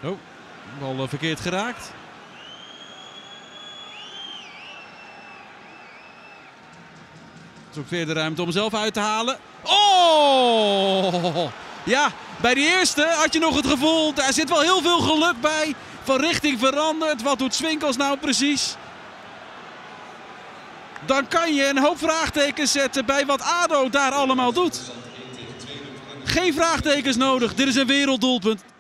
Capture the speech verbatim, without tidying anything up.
Oh, bal uh, verkeerd geraakt. Zoekt weer de ruimte om zelf uit te halen. Oh! Ja, bij die eerste had je nog het gevoel, daar zit wel heel veel geluk bij. Van richting veranderd. Wat doet Swinkels nou precies? Dan kan je een hoop vraagtekens zetten bij wat ADO daar allemaal doet. Geen vraagtekens nodig. Dit is een werelddoelpunt.